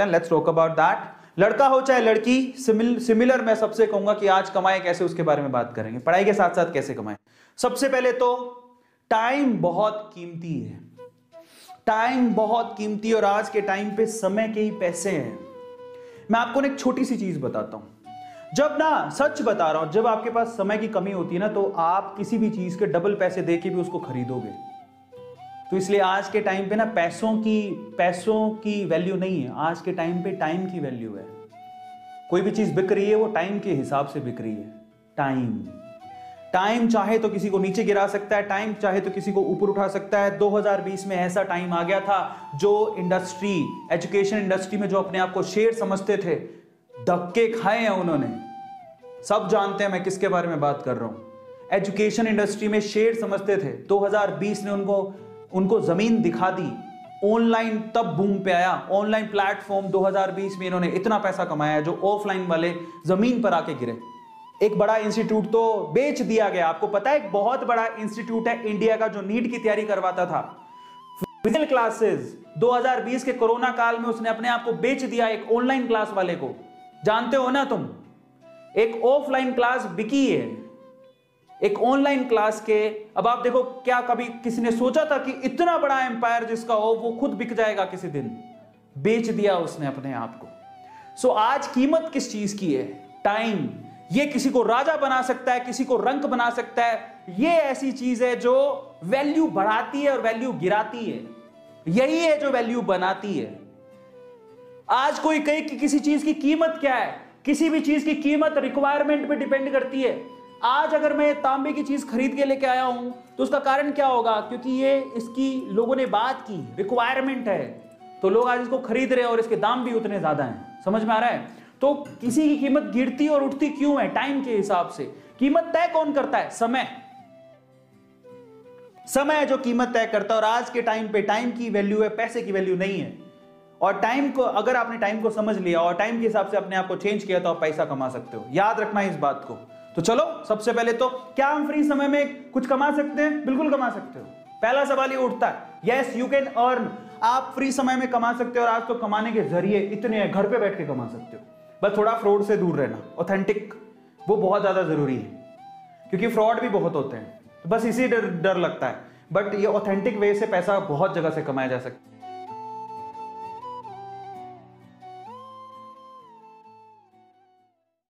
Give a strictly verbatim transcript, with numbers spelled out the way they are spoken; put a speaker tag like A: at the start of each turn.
A: करते हैं, let's talk about that. लड़का हो चाहे लड़की, सिमिल सिमिलर मैं सबसे कहूंगा कि आज कमाए कैसे उसके बारे में बात करेंगे, पढ़ाई के साथ साथ कैसे कमाए। सबसे पहले तो टाइम बहुत कीमती है, टाइम बहुत कीमती, और आज के टाइम पे समय के ही पैसे हैं। मैं आपको एक छोटी सी चीज बताता हूं, जब ना, सच बता रहा हूं, जब आपके पास समय की कमी होती है ना, तो आप किसी भी चीज के डबल पैसे देके भी उसको खरीदोगे। तो इसलिए आज के टाइम पे ना पैसों की पैसों की वैल्यू नहीं है, आज के टाइम पे टाइम की वैल्यू है। कोई भी चीज बिक रही है वो टाइम के हिसाब से बिक रही है। टाइम टाइम चाहे तो किसी को नीचे गिरा सकता है, टाइम चाहे तो किसी को ऊपर उठा सकता है। दो हज़ार बीस में ऐसा टाइम आ गया था, जो इंडस्ट्री, एजुकेशन इंडस्ट्री में जो अपने आप को शेर समझते थे, धक्के खाए हैं उन्होंने। सब जानते हैं मैं किसके बारे में बात कर रहा हूं। एजुकेशन इंडस्ट्री में शेर समझते थे, दो हज़ार बीस ने उनको उनको जमीन दिखा दी। ऑनलाइन तब बूम पे आया, ऑनलाइन प्लेटफॉर्म दो हज़ार बीस में इन्होंने इतना पैसा कमाया जो ऑफलाइन वाले जमीन पर आके गिरे। एक बड़ा इंस्टीट्यूट तो बेच दिया गया। आपको पता है एक बहुत बड़ा इंस्टीट्यूट है इंडिया का जो नीट की तैयारी करवाता था, फिजिकल क्लासेस, दो हज़ार बीस के कोरोना काल में उसने अपने आप को बेच दिया एक ऑनलाइन क्लास वाले को। जानते हो ना तुम, एक ऑफलाइन क्लास बिकी है एक ऑनलाइन क्लास के। अब आप देखो, क्या कभी किसी ने सोचा था कि इतना बड़ा एम्पायर जिसका हो वो खुद बिक जाएगा किसी दिन? बेच दिया उसने अपने आप को। सो आज कीमत किस चीज की है? टाइम। ये किसी को राजा बना सकता है, किसी को रंक बना सकता है। ये ऐसी चीज है जो वैल्यू बढ़ाती है और वैल्यू गिराती है। यही है जो वैल्यू बनाती है। आज कोई कहे कि किसी चीज की कीमत क्या है, किसी भी चीज की कीमत रिक्वायरमेंट पे डिपेंड करती है। आज अगर मैं तांबे की चीज खरीद के लेके आया हूं तो उसका कारण क्या होगा? क्योंकि ये इसकी लोगों ने बात की, रिक्वायरमेंट है, तो लोग आज इसको खरीद रहे हैं और इसके दाम भी उतने ज्यादा हैं। समझ में आ रहा है? तो किसी की कीमत गिरती और उठती क्यों है? टाइम के हिसाब से। कीमत तय कौन करता है? समय। समय जो कीमत तय करता है। और आज के टाइम पे टाइम की वैल्यू है, पैसे की वैल्यू नहीं है। और टाइम को, अगर आपने टाइम को समझ लिया और टाइम के हिसाब से अपने आप को चेंज किया तो आप पैसा कमा सकते हो। याद रखना इस बात को। तो चलो, सबसे पहले तो क्या हम फ्री समय में कुछ कमा सकते हैं? बिल्कुल कमा सकते हो। पहला सवाल ये उठता है, यस यू कैन अर्न। आप फ्री समय में कमा सकते हो। और आज तो कमाने के जरिए इतने हैं, घर पे बैठ के कमा सकते हो। बस थोड़ा फ्रॉड से दूर रहना, ऑथेंटिक, वो बहुत ज्यादा जरूरी है, क्योंकि फ्रॉड भी बहुत होते हैं। तो बस इसी डर डर लगता है। बट ये ऑथेंटिक वे से पैसा बहुत जगह से कमाया जा सकता है।